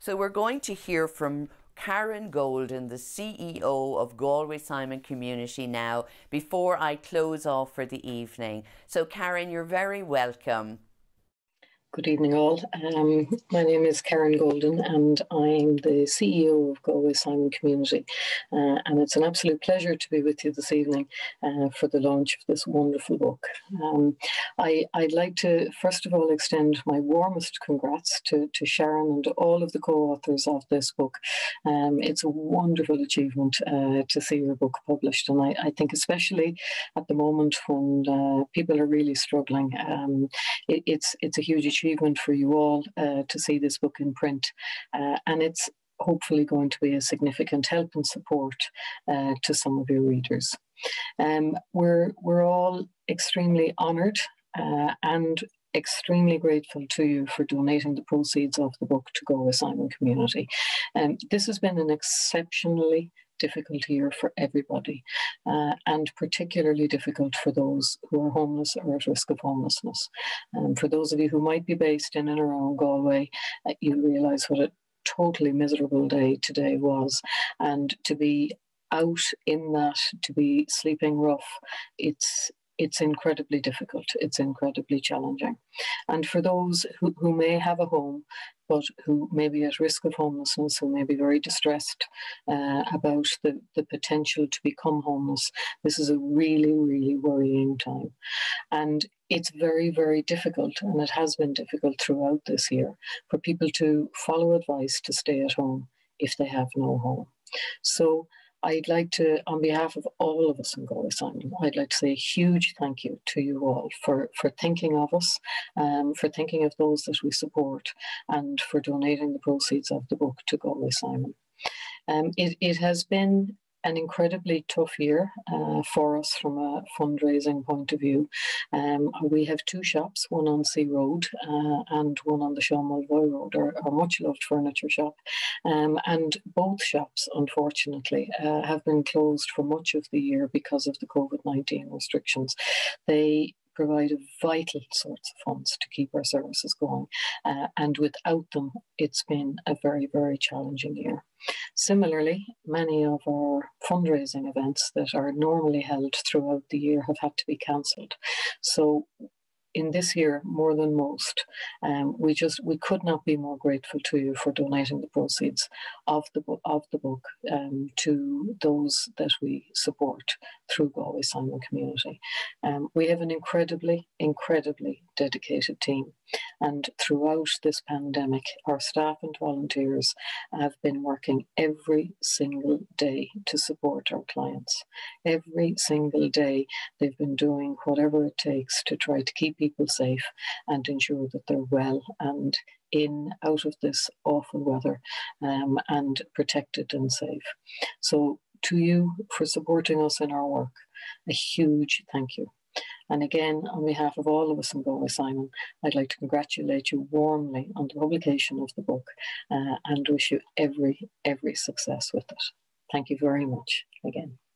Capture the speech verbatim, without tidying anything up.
So we're going to hear from Karen Golden, the C E O of Galway Simon Community now, before I close off for the evening. So Karen, you're very welcome. Good evening all. Um, my name is Karen Golden and I'm the C E O of Galway Simon Community, uh, and it's an absolute pleasure to be with you this evening uh, for the launch of this wonderful book. Um, I, I'd like to first of all extend my warmest congrats to, to Sharon and to all of the co-authors of this book. Um, it's a wonderful achievement uh, to see your book published, and I, I think especially at the moment when uh, people are really struggling, um, it, it's, it's a huge achievement achievement for you all uh, to see this book in print, uh, and it's hopefully going to be a significant help and support uh, to some of your readers. Um, we're, we're all extremely honoured uh, and extremely grateful to you for donating the proceeds of the book to Galway Simon Community. Um, this has been an exceptionally difficult year for everybody, uh, and particularly difficult for those who are homeless or at risk of homelessness. Um, for those of you who might be based in and around Galway, uh, you realise what a totally miserable day today was, and to be out in that, to be sleeping rough, it's it's incredibly difficult, it's incredibly challenging. And for those who, who may have a home, but who may be at risk of homelessness, who may be very distressed uh, about the, the potential to become homeless, this is a really, really worrying time. And it's very, very difficult, and it has been difficult throughout this year, for people to follow advice to stay at home if they have no home. So I'd like to, on behalf of all of us in Galway Simon, I'd like to say a huge thank you to you all for, for thinking of us, um, for thinking of those that we support, and for donating the proceeds of the book to Galway Simon. Um, it, it has been an incredibly tough year uh, for us from a fundraising point of view. Um, we have two shops, one on Sea Road uh, and one on the Sean Mulvoy Road, our, our much loved furniture shop. Um, and both shops, unfortunately, uh, have been closed for much of the year because of the COVID nineteen restrictions. They provide vital sorts of funds to keep our services going, uh, and without them, it's been a very, very challenging year. Similarly, many of our fundraising events that are normally held throughout the year have had to be cancelled. So in this year, more than most, um, we just we could not be more grateful to you for donating the proceeds of the book of the book um, to those that we support through Galway Simon Community. Um, we have an incredibly, incredibly dedicated team, and throughout this pandemic, our staff and volunteers have been working every single day to support our clients. Every single day, they've been doing whatever it takes to try to keep people safe and ensure that they're well and in, out of this awful weather, um, and protected and safe. So to you for supporting us in our work, a huge thank you. And again, on behalf of all of us in Galway Simon, I'd like to congratulate you warmly on the publication of the book uh, and wish you every, every success with it. Thank you very much again.